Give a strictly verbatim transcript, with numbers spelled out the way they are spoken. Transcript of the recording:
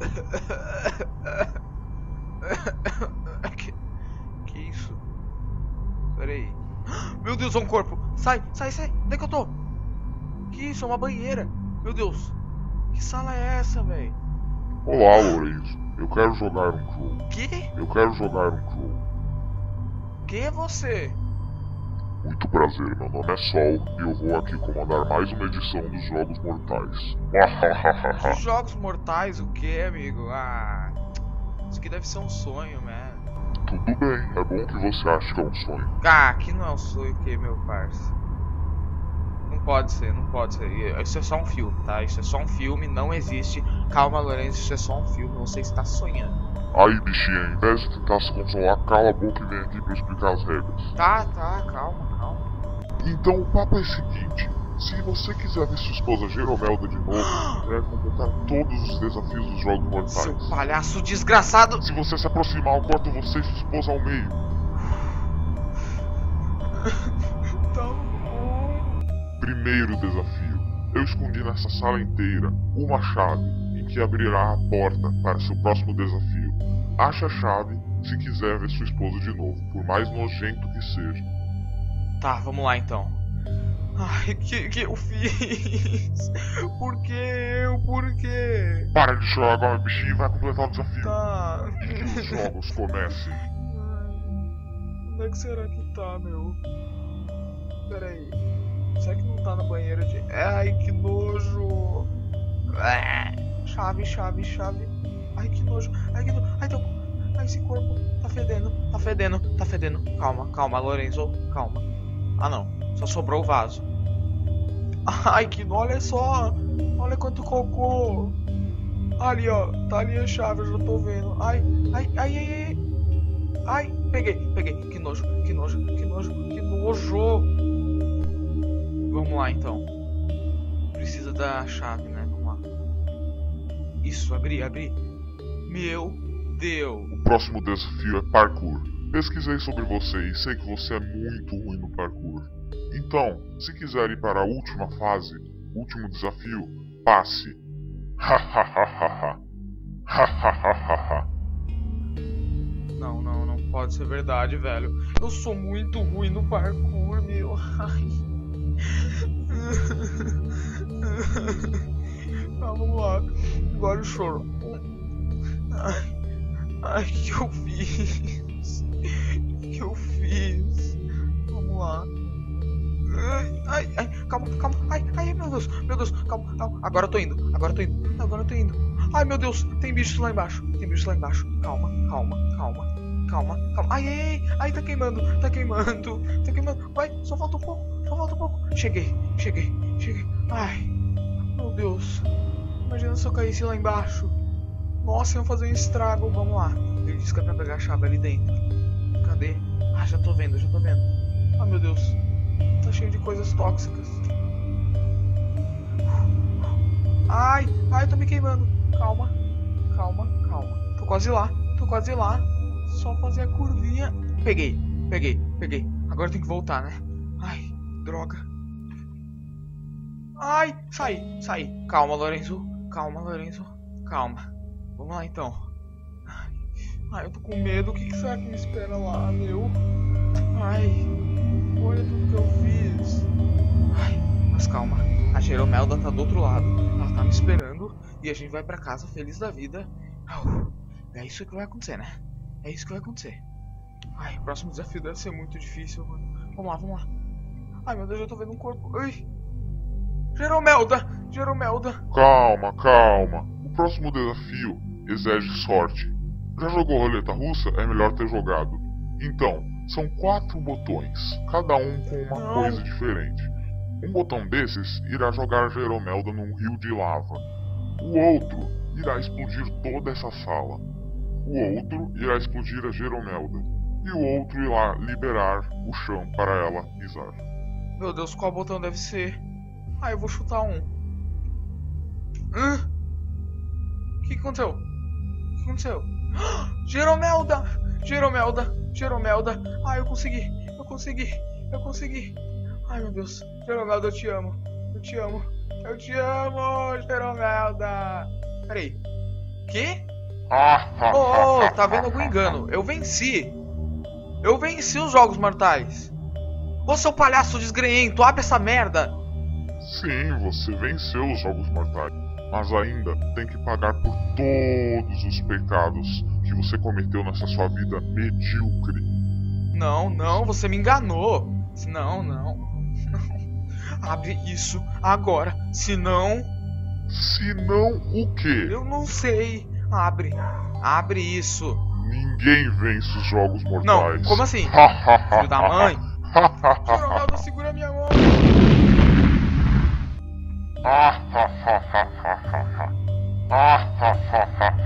Que, que isso? Pera aí. Meu Deus, é um corpo. Sai, sai, sai. Onde é que eu tô? Que isso? É uma banheira. Meu Deus. Que sala é essa, velho? Olá, Lourenço. Eu quero jogar um jogo. Que? Eu quero jogar um jogo. Quem é você? Muito prazer, meu nome é Sol e eu vou aqui comandar mais uma edição dos Jogos Mortais. Os Jogos Mortais, o que, amigo? Ah, isso aqui deve ser um sonho, man. Tudo bem, é bom que você ache que é um sonho. Ah, aqui não é um sonho, que, meu parça? Não pode ser, não pode ser. Isso é só um filme, tá? Isso é só um filme, não existe. Calma, Lourenço, isso é só um filme, você está sonhando. Aí, bichinha, ao invés de tentar se consolar, cala a boca e vem aqui pra explicar as regras. Tá, tá, calma, calma. Então o papo é o seguinte: se você quiser ver sua esposa Jeromelda de novo, é completar todos os desafios dos Jogos Mortais. Seu palhaço desgraçado! Se você se aproximar, eu corto você e sua esposa ao meio. Tá bom. Primeiro desafio: eu escondi nessa sala inteira uma chave em que abrirá a porta para seu próximo desafio. Ache a chave se quiser ver sua esposa de novo, por mais nojento que seja. Tá, vamos lá então. Ai, que que eu fiz? Por que eu? Por quê? Para de chorar agora, bichinho, e vai completar o desafio. Tá. E que os jogos comecem. Onde é que será que tá, meu? Pera aí. Será que não tá na banheira de... Ai, que nojo. Ah, chave, chave, chave. Ai, que nojo. Ai, que nojo. Ai, teu... Ai, esse corpo tá fedendo. Tá fedendo, tá fedendo. Calma, calma, Lorenzo. Calma. Ah, não. Só sobrou o vaso. Ai, que nojo. Olha só. Olha quanto cocô. Ali, ó. Tá ali a chave, eu já tô vendo. Ai, ai, ai, ai, ai. Ai, peguei, peguei. Que nojo, que nojo, que nojo, que nojo. Vamos lá, então. Precisa da chave, né? Vamos lá. Isso, abri, abri. Meu Deus. O próximo desafio é parkour. Pesquisei sobre você e sei que você é muito ruim no parkour. Então, se quiser ir para a última fase, último desafio, passe. Hahaha. Hahaha. Não, não, não pode ser verdade, velho. Eu sou muito ruim no parkour, meu. Ai. Ah, vamos lá. Agora o choro. Ai, ai, o que eu fiz? O que eu fiz? Vamos lá. Ai, ai, ai, calma, calma. Ai, ai, meu Deus, meu Deus, calma, calma. Agora eu tô indo, agora eu tô indo, agora eu tô indo. Ai, meu Deus, tem bichos lá embaixo, tem bichos lá embaixo. Calma, calma, calma, calma, calma. Ai, ai, ai, ai, tá queimando, tá queimando, tá queimando. Vai, só falta um pouco, só falta um pouco. Cheguei, cheguei, cheguei. Ai, meu Deus. Imagina se eu caísse lá embaixo. Nossa, iam fazer um estrago. Vamos lá. Ele disse que é pra pegar a chave ali dentro. Cadê? Ah, já tô vendo, já tô vendo. Ah, meu Deus. Tá cheio de coisas tóxicas. Ai, ai, tô me queimando. Calma, calma, calma. Tô quase lá, tô quase lá. Só fazer a curvinha. Peguei, peguei, peguei. Agora tem que voltar, né? Ai, droga. Ai, saí, saí. Calma, Lorenzo. Calma, Lorenzo. Calma. Vamos lá, então. Ai, ai, eu tô com medo. O que, que será que me espera lá, meu? Ai, olha tudo que eu fiz. Ai, mas calma. A Jeromelda tá do outro lado. Ela tá me esperando. E a gente vai pra casa feliz da vida. Oh, é isso que vai acontecer, né? É isso que vai acontecer. Ai, o próximo desafio deve ser muito difícil, mano. Vamos lá, vamos lá. Ai, meu Deus, eu tô vendo um corpo. Ai. Jeromelda! Jeromelda! Calma, calma. O próximo desafio exige sorte. Já jogou roleta russa? É melhor ter jogado. Então, são quatro botões, cada um com uma Não. coisa diferente. Um botão desses irá jogar a Jeromelda num rio de lava. O outro irá explodir toda essa sala. O outro irá explodir a Jeromelda. E o outro irá liberar o chão para ela pisar. Meu Deus, qual botão deve ser? Ah, eu vou chutar um. Hã? O que aconteceu? O que aconteceu? Jeromelda! Jeromelda! Jeromelda! Ah, eu consegui! Eu consegui! Eu consegui! Ai, meu Deus! Jeromelda, eu te amo! Eu te amo! Eu te amo, Jeromelda! Peraí. Que? Ah, ha, Ô, ha, oh, ha, tá vendo ha, algum ha, engano? Eu venci. Eu venci os Jogos Mortais. Ô, seu palhaço desgrenhento, abre essa merda. Sim, você venceu os Jogos Mortais, mas ainda tem que pagar por todos os pecados que você cometeu nessa sua vida medíocre. Não, não, você me enganou. Não, não. Abre isso agora, senão... Se não, o quê? Eu não sei. Abre. Abre isso. Ninguém vence os Jogos Não, Mortais. como assim? Filho da mãe? Ronaldo, segura minha mão. Ah, ha, ha, ha, ha, ha, ha. Ah, ha, ha, ha,